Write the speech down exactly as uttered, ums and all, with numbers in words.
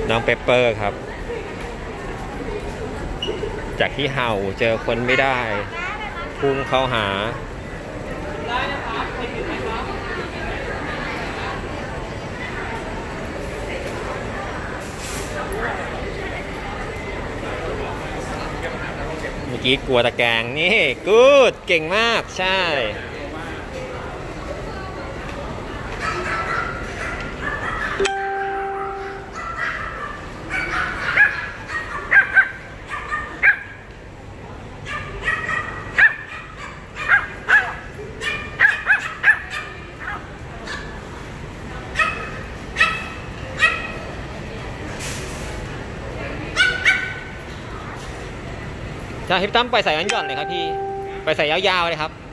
น้องเปปเปอร์ครับจากที่เห่าเจอคนไม่ได้พุ่งเข้าหาเมื่อกี้กลัวตะแกรงนี่กูดเก่งมากใช่ใช่พี่ตั้มไปใส่ย้อนๆเลยครับพี่ไปใส่ยาวๆเลยครับ